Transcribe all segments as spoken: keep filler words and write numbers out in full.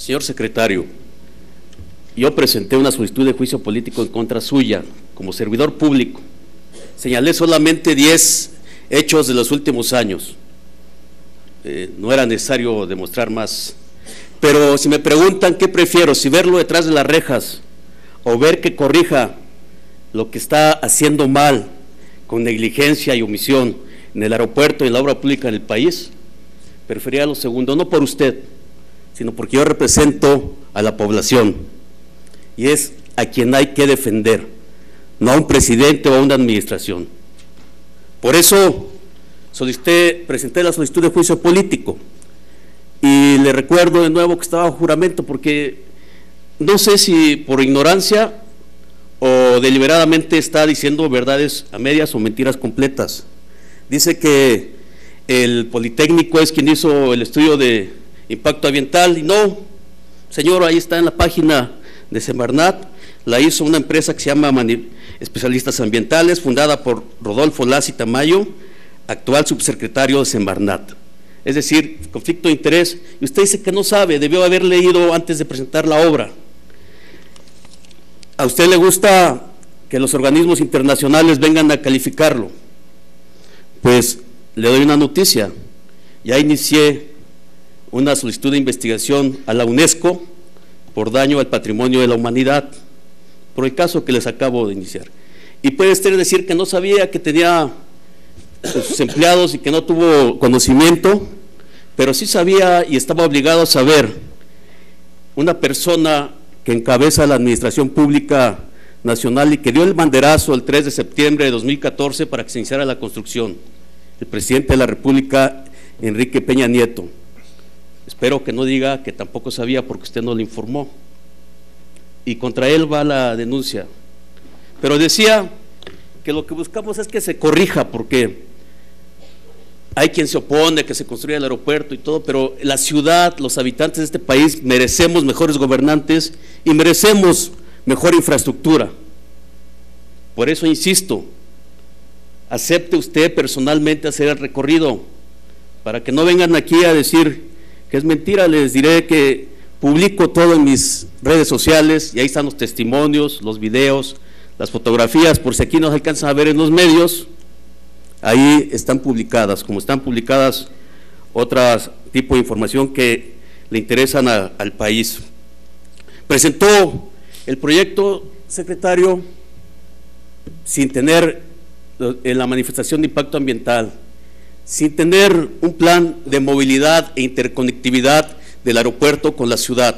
Señor secretario, yo presenté una solicitud de juicio político en contra suya como servidor público. Señalé solamente diez hechos de los últimos años. Eh, no era necesario demostrar más. Pero si me preguntan qué prefiero, si verlo detrás de las rejas o ver que corrija lo que está haciendo mal con negligencia y omisión en el aeropuerto y en la obra pública en el país, preferiría lo segundo, no por usted, sino porque yo represento a la población y es a quien hay que defender, no a un presidente o a una administración. Por eso solicité, presenté la solicitud de juicio político y le recuerdo de nuevo que estaba bajo juramento, porque no sé si por ignorancia o deliberadamente está diciendo verdades a medias o mentiras completas. Dice que el Politécnico es quien hizo el estudio de impacto ambiental, y no, señor, ahí está en la página de Semarnat, la hizo una empresa que se llama Mani Especialistas Ambientales, fundada por Rodolfo Lazi Tamayo, actual subsecretario de Semarnat. Es decir, conflicto de interés, y usted dice que no sabe, debió haber leído antes de presentar la obra. ¿A usted le gusta que los organismos internacionales vengan a calificarlo? Pues le doy una noticia, ya inicié una solicitud de investigación a la UNESCO por daño al patrimonio de la humanidad, por el caso que les acabo de iniciar. Y puede usted decir que no sabía, que tenía sus empleados y que no tuvo conocimiento, pero sí sabía y estaba obligado a saber. Una persona que encabeza la Administración Pública Nacional y que dio el banderazo el tres de septiembre de dos mil catorce para que se iniciara la construcción, el presidente de la República, Enrique Peña Nieto. Espero que no diga que tampoco sabía porque usted no le informó, y contra él va la denuncia. Pero decía que lo que buscamos es que se corrija, porque hay quien se opone a que se construya el aeropuerto y todo, pero la ciudad, los habitantes de este país merecemos mejores gobernantes y merecemos mejor infraestructura. Por eso insisto, acepte usted personalmente hacer el recorrido, para que no vengan aquí a decir que es mentira. Les diré que publico todo en mis redes sociales y ahí están los testimonios, los videos, las fotografías, por si aquí no se alcanzan a ver en los medios, ahí están publicadas, como están publicadas otras tipo de información que le interesan a, al país. Presentó el proyecto, secretario, sin tener en la manifestación de impacto ambiental, sin tener un plan de movilidad e interconectividad del aeropuerto con la ciudad.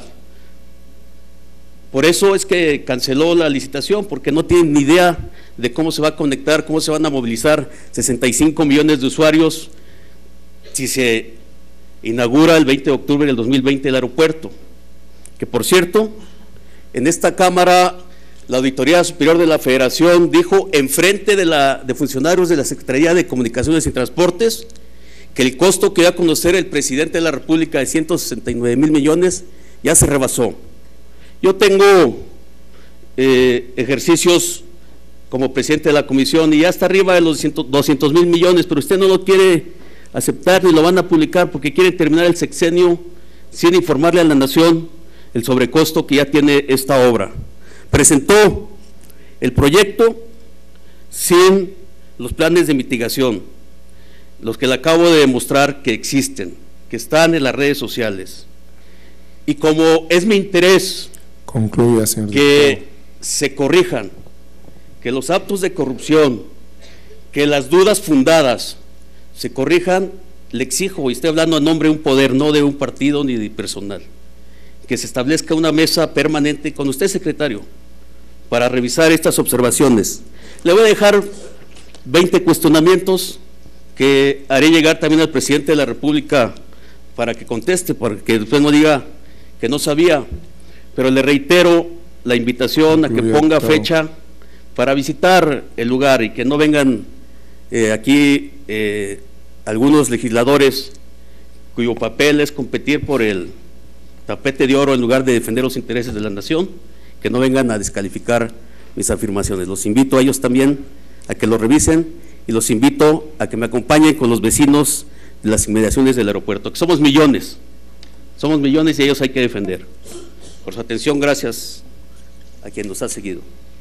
Por eso es que canceló la licitación, porque no tienen ni idea de cómo se va a conectar, cómo se van a movilizar sesenta y cinco millones de usuarios si se inaugura el veinte de octubre del dos mil veinte el aeropuerto. Que por cierto, en esta Cámara, la Auditoría Superior de la Federación dijo enfrente de, la, de funcionarios de la Secretaría de Comunicaciones y Transportes que el costo que dio a conocer el presidente de la República de ciento sesenta y nueve mil millones ya se rebasó. Yo tengo eh, ejercicios como presidente de la comisión y ya está arriba de los doscientos mil millones, pero usted no lo quiere aceptar ni lo van a publicar porque quieren terminar el sexenio sin informarle a la nación el sobrecosto que ya tiene esta obra. Presentó el proyecto sin los planes de mitigación, los que le acabo de demostrar que existen, que están en las redes sociales. Y como es mi interés Concluya, señor que diputado. se corrijan, que los actos de corrupción, que las dudas fundadas se corrijan, le exijo, y estoy hablando a nombre de un poder, no de un partido ni de personal, que se establezca una mesa permanente con usted, secretario, para revisar estas observaciones. Le voy a dejar veinte cuestionamientos que haré llegar también al presidente de la República para que conteste, para que después no diga que no sabía, pero le reitero la invitación a que ponga fecha para visitar el lugar y que no vengan eh, aquí eh, algunos legisladores cuyo papel es competir por el tapete de oro en lugar de defender los intereses de la nación, que no vengan a descalificar mis afirmaciones. Los invito a ellos también a que lo revisen y los invito a que me acompañen con los vecinos de las inmediaciones del aeropuerto, que somos millones, Somos millones y ellos hay que defender. Por su atención, gracias a quien nos ha seguido.